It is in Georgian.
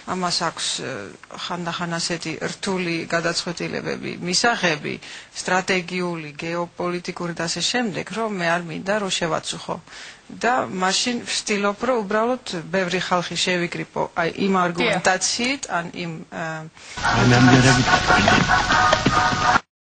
ამას აქვს ხანდახან ასეთი რთული გადაწყვეტილებები, მისაღები, სტრატეგიული, გეოპოლიტიკური და ასე შემდეგ, რომ მე არ მინდა რომ შევაწუხო. და მაშინ ვცდილობ, რომ უბრალოდ ბევრი ხალხი შევიკრიბო აი იმ არგუმენტაციით, ან იმ